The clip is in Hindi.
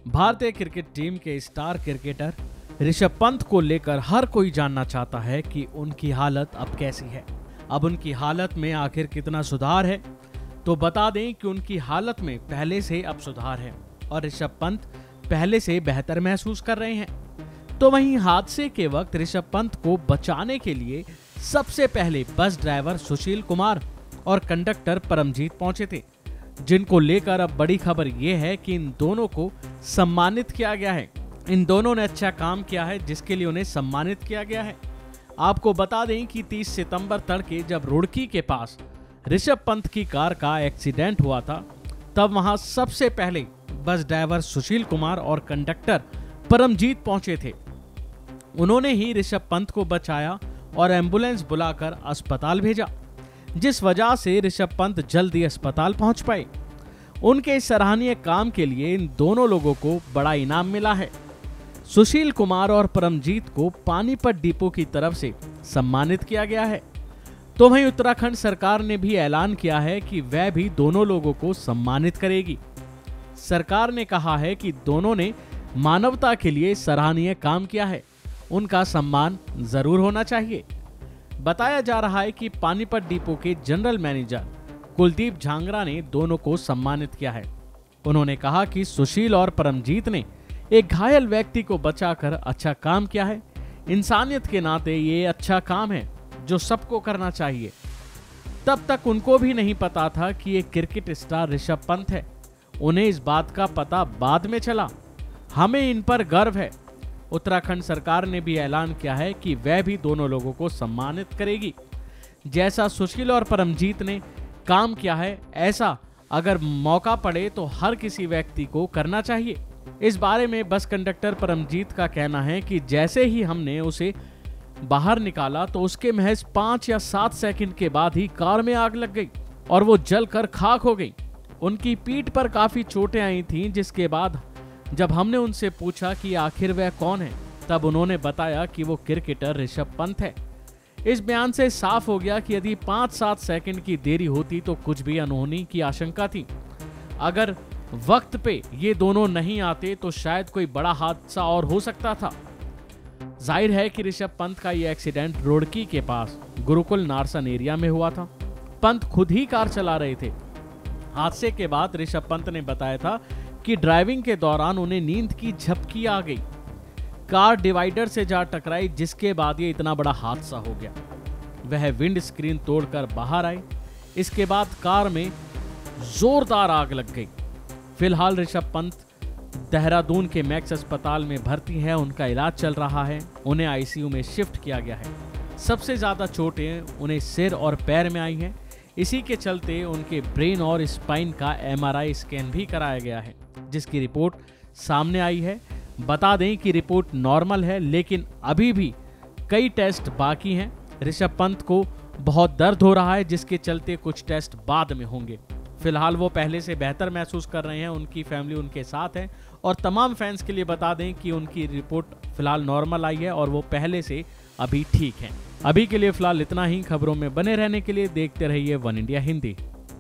भारतीय क्रिकेट टीम के स्टार क्रिकेटर ऋषभ पंत को लेकर हर कोई जानना चाहता है कि उनकी हालत अब कैसी है। अब उनकी हालत में आखिर कितना सुधार है। तो बता दें कि उनकी हालत में पहले से अब सुधार है और ऋषभ पंत पहले से बेहतर महसूस कर रहे हैं। तो वहीं हादसे के वक्त ऋषभ पंत को बचाने के लिए सबसे पहले बस ड्राइवर सुशील कुमार और कंडक्टर परमजीत पहुंचे थे, जिनको लेकर अब बड़ी खबर यह है कि इन दोनों को सम्मानित किया गया है। इन दोनों ने अच्छा काम किया है, जिसके लिए उन्हें सम्मानित किया गया है। आपको बता दें कि 30 सितंबर तड़के जब रुड़की के पास ऋषभ पंत की कार का एक्सीडेंट हुआ था, तब वहां सबसे पहले बस ड्राइवर सुशील कुमार और कंडक्टर परमजीत पहुंचे थे। उन्होंने ही ऋषभ पंत को बचाया और एम्बुलेंस बुलाकर अस्पताल भेजा, जिस वजह से ऋषभ पंत जल्दी अस्पताल पहुंच पाए। उनके इस सराहनीय काम के लिए इन दोनों लोगों को बड़ा इनाम मिला है। सुशील कुमार और परमजीत को पानीपत डिपो की तरफ से सम्मानित किया गया है। तो वहीं उत्तराखंड सरकार ने भी ऐलान किया है कि वह भी दोनों लोगों को सम्मानित करेगी। सरकार ने कहा है कि दोनों ने मानवता के लिए सराहनीय काम किया है, उनका सम्मान जरूर होना चाहिए। बताया जा रहा है कि पानीपत डिपो के जनरल मैनेजर कुलदीप झांगरा ने दोनों को सम्मानित किया है। उन्होंने कहा कि सुशील और परमजीत ने एक घायल व्यक्ति को बचाकर अच्छा काम किया है। इंसानियत के नाते ये अच्छा काम है जो सबको करना चाहिए। तब तक उनको भी नहीं पता था कि ये क्रिकेट स्टार ऋषभ पंत है। उन्हें इस बात का पता बाद में चला। हमें इन पर गर्व है। उत्तराखंड सरकार ने भी ऐलान किया है कि वह भी दोनों लोगों को सम्मानित करेगी। जैसा सुशील और परमजीत ने काम किया है, ऐसा अगर मौका पड़े तो हर किसी व्यक्ति को करना चाहिए। इस बारे में बस कंडक्टर परमजीत का कहना है कि जैसे ही हमने उसे बाहर निकाला तो उसके महज 5 या 7 सेकंड के बाद ही कार में आग लग गई और वो जलकर खाक हो गई। उनकी पीठ पर काफी चोटें आई थीं, जिसके बाद जब हमने उनसे पूछा कि आखिर वह कौन है, तब उन्होंने बताया कि वो क्रिकेटर ऋषभ पंत है। इस बयान से साफ हो गया कि यदि 5-7 सेकंड की देरी होती तो कुछ भी अनहोनी की आशंका थी। अगर वक्त पे ये दोनों नहीं आते तो शायद कोई बड़ा हादसा और हो सकता था। जाहिर है कि ऋषभ पंत का ये एक्सीडेंट रुड़की के पास गुरुकुल नारसन एरिया में हुआ था। पंत खुद ही कार चला रहे थे। हादसे के बाद ऋषभ पंत ने बताया था कि ड्राइविंग के दौरान उन्हें नींद की झपकी आ गई। कार डिवाइडर से जा टकराई, जिसके बाद ये इतना बड़ा हादसा हो गया। वह विंड स्क्रीन तोड़कर बाहर आए। इसके बाद कार में जोरदार आग लग गई। फिलहाल ऋषभ पंत देहरादून के मैक्स अस्पताल में भर्ती है। उनका इलाज चल रहा है। उन्हें आईसीयू में शिफ्ट किया गया है। सबसे ज्यादा चोटें उन्हें सिर और पैर में आई हैं। इसी के चलते उनके ब्रेन और स्पाइन का MRI स्कैन भी कराया गया है, जिसकी रिपोर्ट सामने आई है। बता दें कि रिपोर्ट नॉर्मल है, लेकिन अभी भी कई टेस्ट बाकी हैं। ऋषभ पंत को बहुत दर्द हो रहा है, जिसके चलते कुछ टेस्ट बाद में होंगे। फिलहाल वो पहले से बेहतर महसूस कर रहे हैं। उनकी फैमिली उनके साथ है और तमाम फैंस के लिए बता दें कि उनकी रिपोर्ट फिलहाल नॉर्मल आई है और वो पहले से अभी ठीक हैं। अभी के लिए फिलहाल इतना ही। खबरों में बने रहने के लिए देखते रहिए वन इंडिया हिंदी।